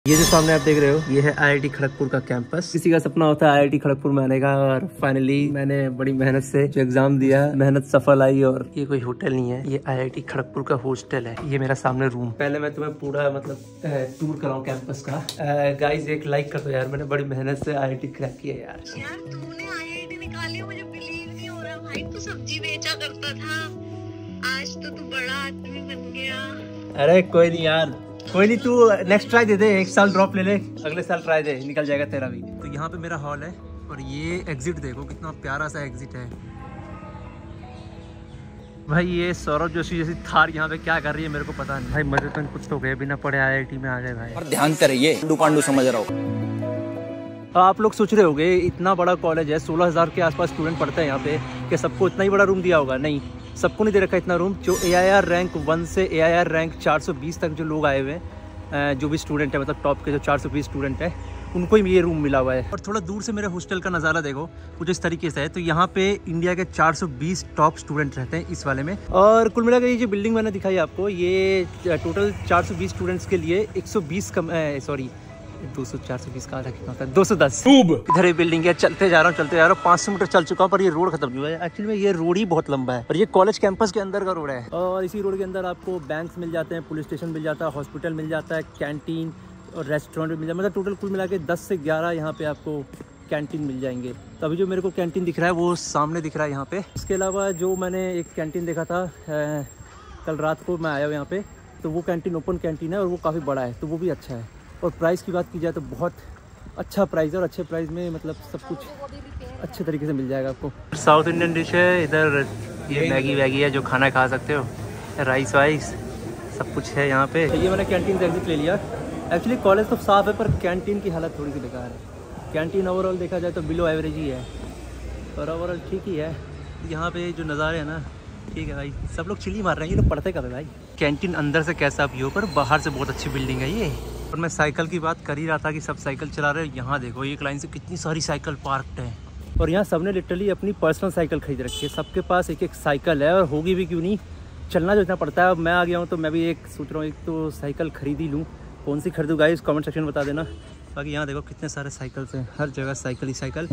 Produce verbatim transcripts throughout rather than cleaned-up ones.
ये जो सामने आप देख रहे हो ये है आईआईटी खड़गपुर का कैंपस। किसी का सपना होता है आईआईटी खड़गपुर में आने का, और फाइनली मैंने बड़ी मेहनत से जो एग्जाम दिया, मेहनत सफल आई। और ये कोई होटल नहीं है, ये आईआईटी खड़गपुर का हॉस्टल है। ये मेरा सामने रूम। पहले मैं तुम्हें पूरा मतलब टूर कराऊं कैंपस का। गाइस एक लाइक कर दो यार, मैंने बड़ी मेहनत से आईआईटी क्रैक किया यार। यार तूने आईआईटी निकाली, मुझे बिलीव नहीं हो रहा भाई। तू सब्जी बेचा करता था, आज तो तू बड़ा आदमी बन गया। अरे कोई नहीं यार, कोई नहीं, तू नेक्स्ट ट्राई दे दे, एक साल ड्रॉप ले ले, अगले साल ट्राई दे, निकल जाएगा तेरा भी। तो यहाँ पे मेरा हॉल है और ये एग्जिट देखो कितना प्यारा सा एग्जिट है भाई। ये सौरभ जोशी जैसी थार यहाँ पे क्या कर रही है मेरे को पता नहीं भाई। मजे तो कुछ तो गए, बिना पढ़े आईआईटी में आ गए भाई। और ध्यान से रहिए, पांडु पांडु समझ रहा हूँ। आप लोग सोच रहे होंगे इतना बड़ा कॉलेज है, सोलह हजार के आसपास स्टूडेंट पढ़ते हैं यहाँ पे, कि सबको इतना ही बड़ा रूम दिया होगा? नहीं, सबको नहीं दे रखा इतना रूम। जो A I R rank one से ए आई आर रैंक चार सौ बीस तक जो लोग आए हुए हैं, जो भी स्टूडेंट है, मतलब टॉप के जो चार सौ बीस स्टूडेंट है, उनको ही ये रूम मिला हुआ है। और थोड़ा दूर से मेरे हॉस्टल का नज़ारा देखो कुछ इस तरीके से है। तो यहाँ पे इंडिया के चार सौ बीस टॉप स्टूडेंट रहते हैं इस वाले में। और कुल मिलाकर ये जो बिल्डिंग मैंने दिखाई आपको, ये टोटल चार सौ बीस स्टूडेंट्स के लिए एक सौ बीस कम सॉरी दो सौ चार सौ बीस का कितना होता है, दो सौ दस। इधर ये बिल्डिंग है, चलते जा रहा हूँ चलते जा रहा हूँ पाँच सौ मीटर चल चुका हूँ, पर ये रोड खत्म नहीं हुआ है। एक्चुअली में ये रोड ही बहुत लंबा है और ये कॉलेज कैंपस के अंदर का रोड है। और इसी रोड के अंदर आपको बैंक्स मिल जाते हैं, पुलिस स्टेशन मिल जाता है, हॉस्पिटल मिल जाता है, कैंटीन और रेस्टोरेंट मिल जाता है। मतलब टोटल कुल मिला के दस से ग्यारह यहाँ पे आपको कैंटीन मिल जाएंगे। तो अभी जो मेरे को कैंटीन दिख रहा है वो सामने दिख रहा है यहाँ पे। इसके अलावा जो मैंने एक कैंटीन देखा था कल रात को, मैं आया हूँ यहाँ पे, तो वो कैंटीन ओपन कैंटीन है और वो काफ़ी बड़ा है, तो वो भी अच्छा है। और प्राइस की बात की जाए तो बहुत अच्छा प्राइस है, और अच्छे प्राइस में मतलब सब कुछ अच्छे तरीके से मिल जाएगा आपको। साउथ इंडियन डिश है इधर, ये मैगी वैगी है जो खाना खा सकते हो, राइस वाइस सब कुछ है यहाँ पे। ये मैंने कैंटीन से एग्जिट ले लिया। एक्चुअली कॉलेज तो साफ़ है पर कैंटीन की हालत थोड़ी सी बेकार है। कैंटीन ओवरऑल देखा जाए तो बिलो एवरेज ही है, और ओवरऑल ठीक ही है। यहाँ पे जो नज़ारे हैं ना, ठीक है भाई, सब लोग चिली मार रहे हैं। ये लोग पढ़ते कब है भाई? कैंटीन अंदर से कैसा भी हो, पर बाहर से बहुत अच्छी बिल्डिंग है ये। और मैं साइकिल की बात कर ही रहा था कि सब साइकिल चला रहे हैं। यहाँ देखो एक लाइन से कितनी सारी साइकिल पार्कड है, और यहाँ सबने लिटरली अपनी पर्सनल साइकिल खरीद रखी है। सबके पास एक एक साइकिल है, और होगी भी क्यों नहीं, चलना जो इतना पड़ता है। अब मैं आ गया हूँ तो मैं भी एक सोच रहा हूँ एक तो साइकिल खरीद ही लूँ। कौन सी खरीदूँ गाइस, कमेंट सेक्शन में बता देना। बाकी यहाँ देखो कितने सारे साइकिल्स हैं, हर जगह साइकिल ही साइकिल।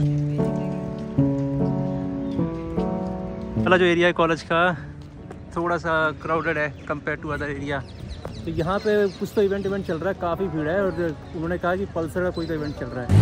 चला जो एरिया है कॉलेज का थोड़ा सा क्राउडेड है कंपेयर टू अदर एरिया। तो यहाँ पे कुछ तो इवेंट इवेंट चल रहा है, काफ़ी भीड़ है। और उन्होंने कहा कि पल्सर का कोई तो इवेंट चल रहा है।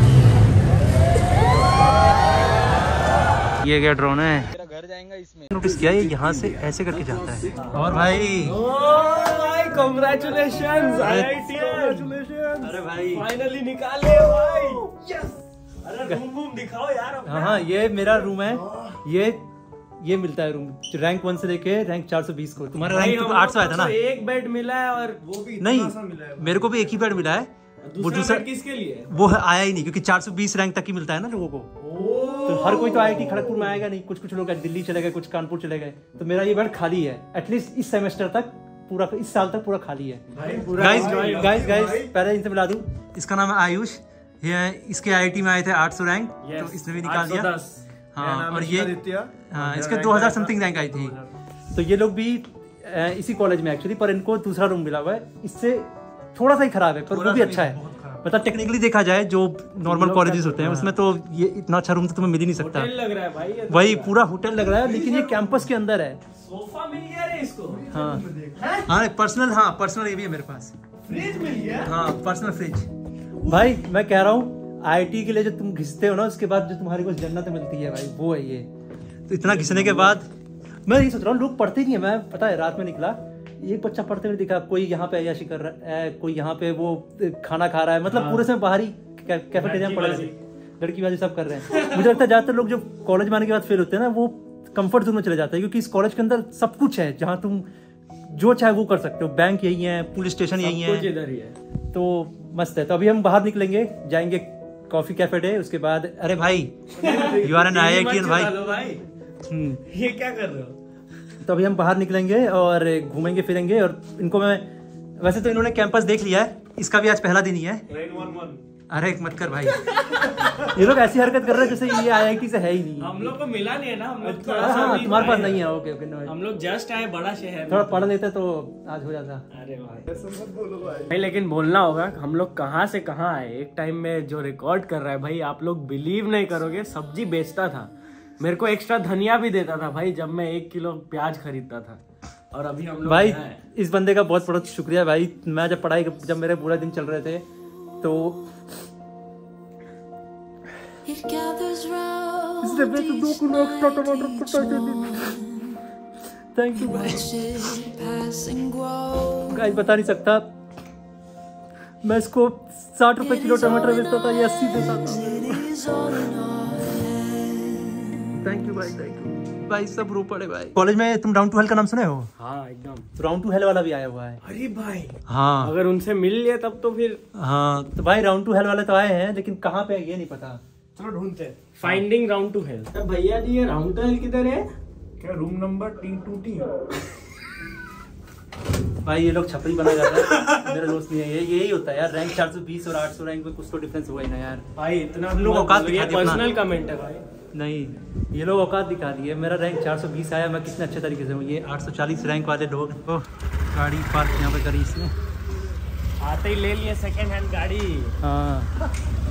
ये क्या ड्रोन है, मेरा घर जाएगा इसमें। नोटिस किया ये यहाँ से ऐसे करके जाता है। और भाई कांग्रेचुलेशंस आईआईटी, अरे भाई फाइनली निकाले भाई, यस। अरे रूम रूम दिखाओ यार। हाँ हाँ, ये मेरा रूम है। ये ये मिलता है रूम रैंक वन से लेके रैंक चार सौ बीस को। तुम्हारा रैंक तो आठ सौ आया था ना? एक बेड मिला है, और वो भी नहीं मिला है। मेरे को भी एक ही बेड मिला है। वो दूसरा किसके लिए वो आया ही नहीं, क्योंकि चार सौ बीस रैंक तक ही मिलता है ना लोगों को। तो हर कोई तो आईआईटी खड़गपुर में आएगा नहीं, कुछ कुछ लोग दिल्ली चले गए, कुछ कानपुर चले गए। तो मेरा ये बेड खाली है, एटलीस्ट इस सेमेस्टर तक, पूरा इस साल तक पूरा खाली है। गाइस गाइस गाइस पहले इनसे मिला दूं, इसका नाम है आयुष। ये इसके आईआईटी में आए थे आठ सौ रैंक, तो इसने भी निकाल दिया। हाँ, और ये हाँ इसके दो हज़ार समथिंग रैंक आई थी। तो ये लोग भी इसी कॉलेज में एक्चुअली, पर इनको दूसरा रूम मिला हुआ है। इससे थोड़ा सा ही खराब है, पर वो भी अच्छा है। मतलब टेक्निकली देखा जाए जो नॉर्मल कॉलेजेस होते हैं उसमें तो ये इतना अच्छा रूम तो तुम्हें मिल ही नहीं सकता। लग रहा है भाई, वही पूरा होटल लग रहा है, लेकिन ये कैंपस के अंदर है। सोफा मिल गया रे इसको। हाँ हाँ पर्सनल, हाँ पर्सनल ये भी है मेरे पास। फ्रिज मिल गया? हाँ पर्सनल फ्रिज। भाई मैं कह रहा हूँ आईआईटी के लिए जो तुम घिसते हो ना, उसके बाद जो तुम्हारी कुछ जन्नत मिलती है भाई, वो है ये। तो इतना घिसने के बाद मैं यही सोच रहा हूँ, लोग पढ़ते नहीं है। मैं पता है रात में निकला, एक बच्चा पढ़ते हुए दिखा, कोई यहाँ पे अय्याशी कर रहा है, कोई यहाँ पे वो खाना खा रहा है। मतलब हाँ। पूरे समय बाहर ही कैफेटेरिया में पढ़ रहे हैं, लड़की बाजी सब कर रहे हैं। मुझे लगता है ज्यादातर लोग जो कॉलेज में आने के बाद फेल होते हैं ना, वो कंफर्ट जोन में चले जाते हैं, क्योंकि इस कॉलेज के अंदर सब कुछ है, जहाँ तुम जो चाहे वो कर सकते हो। बैंक यही है, पुलिस स्टेशन यही है, तो मस्त है। तो अभी हम बाहर निकलेंगे, जाएंगे कॉफी कैफे डे, उसके बाद अरे भाई यू आर एन आईआईटीएन भाई, ये क्या कर रहे हो। तो अभी हम बाहर निकलेंगे और घूमेंगे फिरेंगे। और इनको मैं वैसे तो इन्होंने कैंपस देख लिया है, इसका भी आज पहला दिन ही है। अरे एक मत कर भाई। ये लोग ऐसी हरकत कर रहे हैं जैसे ये आई आई टी से है ही नहीं। हम लोग को मिला नहीं है ना, हम लोग तो, हाँ, तुम्हारे पास नहीं है। ओके ओके नो, हम लोग जस्ट आए बड़ा शहर, थोड़ा पढ़ लेते तो आज हो जाता। अरे भाई भाई लेकिन बोलना होगा हम लोग कहाँ से कहाँ आए। एक टाइम में जो रिकॉर्ड कर रहा है भाई, आप लोग बिलीव नहीं करोगे, सब्जी बेचता था, मेरे को एक्स्ट्रा धनिया भी देता था भाई जब मैं एक किलो प्याज खरीदता था। और अभी हम लोग भाई इस बंदे का बहुत बहुत शुक्रिया भाई। मैं जब पढ़ाई जब मेरे पूरा दिन चल रहे थे तो दो किलो एक्स्ट्रा टमाटर थैंक यू भाई। गाइस बता नहीं सकता, मैं इसको साठ रुपए किलो टमाटर बेचता था, ये अस्सी देता था। थैंक यू भाई, थैंक यू भाई। सब रो पड़े भाई। कॉलेज में तुम राउंड टू हेल का नाम सुने हो? हाँ एकदम, तो राउंड टू हेल वाला भी आया हुआ है। अरे भाई हाँ, अगर उनसे मिल लिए तब तो फिर। हाँ तो भाई राउंड टू हेल वाले तो आए हैं, लेकिन कहाँ पे है ये नहीं पता। चलो ढूंढते हैं। Finding round to hell. भैया जी ये राउंड टू हेल किधर है? क्या room number T two T? भाई ये लोग छपरी बना जाता है। मेरा दोस्त नहीं है ये, यही होता है यार। रैंक चार सौ बीस और आठ सौ रैंक में कुछ तो डिफरेंस हुआ ही ना यार। भाई इतना हम लोग औकात दिखा दिए। पर्सनल कमेंट है भाई। नहीं, ये लोग औकात दिखा दिए। मेरा रैंक चार सौ बीस आया, मैं कितने अच्छे तरीके से हूँ। ये आठ सौ चालीस रैंक वाले लोग। ओह, गाड़ी पार्क यहाँ पे करी इसने, आते ही ले लिए सेकंड हैंड गाड़ी। हाँ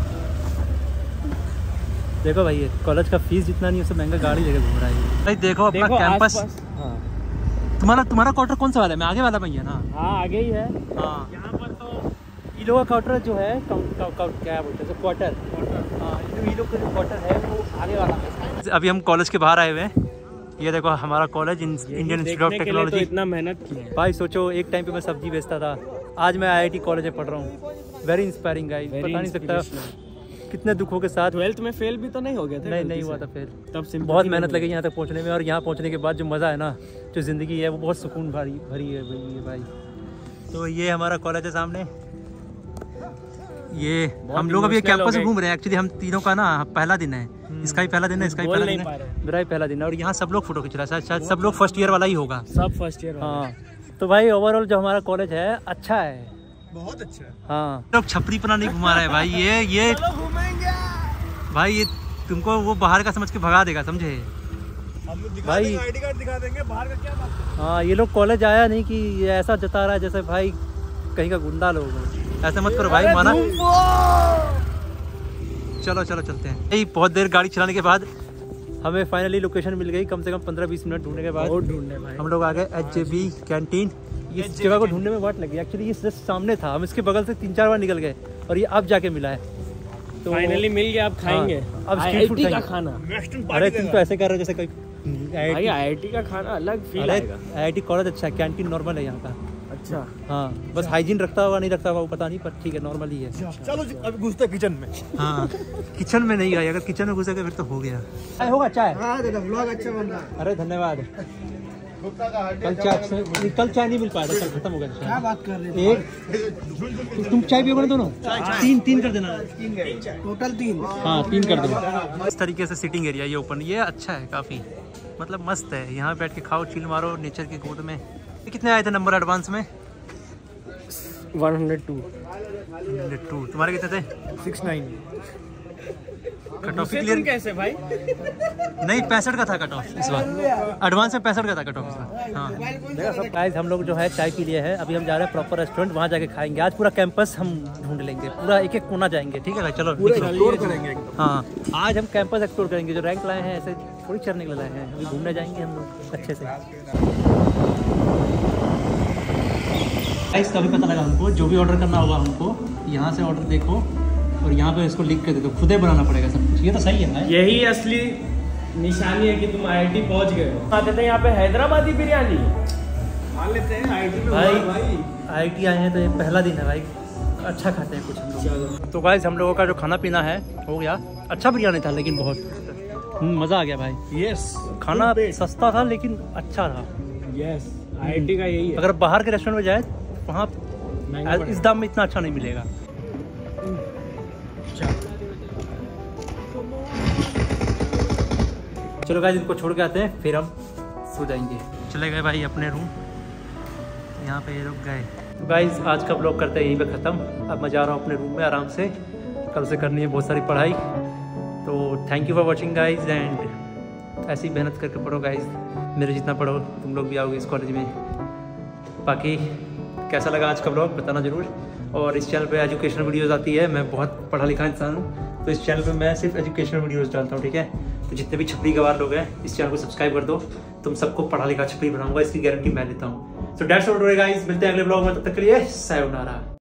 देखो भाई, ये कॉलेज का फीस जितना नहीं, उससे महंगा गाड़ी लेके घूम रहा है भाई। देखो अपना कैंपस। हाँ। तुम्हारा तुम्हारा क्वार्टर कौन सा वाला है? मैं आगे वाला भैया ना। हाँ आगे ही है। हाँ यहाँ पर तो ये लोग का क्वार्टर जो है क्या बोलते हैं, क्वार्टर। हाँ ये लोग का जो क्वार्टर है वो आगे वाला है। अभी हम कॉलेज के बाहर आए हुए हैं। ये देखो हमारा college Indian Institute of Technology. इतना मेहनत की है भाई। सोचो एक टाइम पे मैं सब्जी बेचता था, आज मैं आई आई टी कॉलेज में पढ़ रहा हूँ। वेरी इंस्पायरिंग गाइस, पता नहीं सकता कितने दुखों के साथ। ट्वेल्थ में फेल भी तो नहीं हो गया था? नहीं नहीं हुआ था फेल। तब से बहुत मेहनत लगी यहाँ तक पहुँचने में, और यहाँ पहुँचने के बाद जो मज़ा है ना, जो ज़िंदगी है वो बहुत सुकून भरी भरी है भाई। भाई तो ये हमारा कॉलेज है सामने। ये हम लोग अभी कैंपस में घूम रहे हैं। एक्चुअली हम तीनों का ना पहला दिन है, इसका भी पहला दिन है, इसका भी पहला दिन है, मेरा भी पहला दिन है। और यहाँ सब लोग फोटो खींच रहा है, शायद सब लोग फर्स्ट ईयर वाला ही होगा। सब फर्स्ट ईयर। हाँ तो भाई ओवरऑल जो हमारा कॉलेज है अच्छा है, बहुत अच्छा है। हाँ लोग छपरी पना नहीं घुमा रहे हैं भाई। ये ये भाई ये तुमको वो बाहर का समझ के भगा देगा, समझे भाई? आईडी कार्ड दिखा देंगे, बाहर का क्या बात। हाँ ये लोग कॉलेज आया नहीं कि ये ऐसा जता रहा है जैसे भाई कहीं का गुंडा लोग हो। ऐसा मत करो भाई, माना। चलो चलो चलते हैं। यही बहुत देर गाड़ी चलाने के बाद हमें फाइनली लोकेशन मिल गई। कम से कम पंद्रह बीस मिनट ढूंढने के बाद ढूंढने भाई हम लोग आ गए एच जे बी कैंटीन। इस जगह को ढूंढने में वाट लगी। एक्चुअली ये जस्ट सामने था, हम इसके बगल से तीन चार बार निकल गए और ये अब जाके मिला है। तो फाइनली मिल गया, अब खाएंगे। हाँ, अब स्ट्रीट फूड का खाना। अरे तुम तो ऐसे कर रहे हो जैसे कोई आई आई टी का खाना अलग फील आएगा। आई आई टी कॉलेज अच्छा है, कैंटीन नॉर्मल है यहाँ का। अच्छा हाँ, बस हाइजीन रखता होगा नहीं रखता होगा वो पता नहीं, पर ठीक है नॉर्मल ही है। चलो अब घुसते किचन में। हाँ किचन में नहीं गए, अगर किचन में घुसेगा फिर तो हो गया। चाय होगा? चाय? हाँ व्लॉग अच्छा बन रहा है। अरे धन्यवाद। कल चाय कल चाय नहीं मिल पाया था, कल खत्म हो गया। क्या बात कर रहे हैं? एक तुम चाय पियोगे ना दोनों? तीन तीन कर देना, टोटल तीन। हाँ तीन कर देना। इस तरीके से सिटिंग एरिया ये ओपन, ये अच्छा है काफी, मतलब मस्त है। यहाँ बैठ के खाओ, चिल मारो नेचर की गोद में। कितने आए थे नंबर एडवांस में? One hundred two. टू तुम्हारे कितने थे? Six nine. Cut off clear कैसे भाई? नहीं पैंसठ का था कट ऑफ इस बार, एडवांस में पैंसठ का था कट ऑफ इस बार। हाँ गाइस हम लोग जो है चाय पी लिए है, अभी हम जा रहे हैं प्रॉपर रेस्टोरेंट, वहाँ जाके खाएंगे। आज पूरा कैंपस हम ढूंढ लेंगे, पूरा एक एक कोना जाएंगे। ठीक है भाई चलो एक्सप्लोर करेंगे। हाँ आज हम कैंपस एक्सप्लोर करेंगे। जो रैंक लाए हैं ऐसे थोड़ी चढ़ने के लिए लाए हैं, अभी घूमने जाएंगे हम लोग अच्छे से। गाइस कभी पता लगा हमको, जो भी ऑर्डर करना होगा हमको यहाँ से ऑर्डर देखो और यहाँ पे इसको लिख के दे दो, खुद ही बनाना पड़ेगा सब कुछ। ये तो सही है भाई, यही असली निशानी है कि तुम आई आई टी पहुंच गए हो। आते थे यहाँ पे हैदराबादी बिरयानी खा लेते हैं। आई आई टी में भाई आई आई टी आए हैं तो ये पहला दिन है भाई, अच्छा खाते हैं कुछ हम लोग। तो गाइस हम लोगों का जो खाना पीना है हो गया। अच्छा बिरयानी था लेकिन बहुत मज़ा आ गया भाई। यस खाना सस्ता था लेकिन अच्छा था। यस आई आई टी का यही है। अगर बाहर के रेस्टोरेंट में जाए वहाँ इस दाम में इतना अच्छा नहीं मिलेगा। चलो गाइस इनको छोड़ के आते हैं, फिर हम सो जाएंगे। चले गए भाई अपने रूम, यहाँ पे ये रुक गए। तो गाइस आज का ब्लॉग करते हैं यहीं पे ख़त्म। अब मैं जा रहा हूँ अपने रूम में आराम से, कल से करनी है बहुत सारी पढ़ाई। तो thank you for watching guys, and ऐसी मेहनत करके पढ़ो गाइज, मेरे जितना पढ़ो तुम लोग भी आओगे इस कॉलेज में। बाकी कैसा लगा आज का ब्लॉग बताना ज़रूर। और इस चैनल पे एजुकेशनल वीडियोस आती है, मैं बहुत पढ़ा लिखा इंसान हूँ, तो इस चैनल पे मैं सिर्फ एजुकेशनल वीडियोस डालता हूँ, ठीक है। तो जितने भी छपरी गवार लोग हैं इस चैनल को सब्सक्राइब कर दो, तुम सबको पढ़ा लिखा छपरी बनाऊंगा, इसकी गारंटी मैं लेता हूँ। सो दैट्स ऑल गाइस, मिलते हैं अगले ब्लॉग में, तब तक के लिए सायोनारा।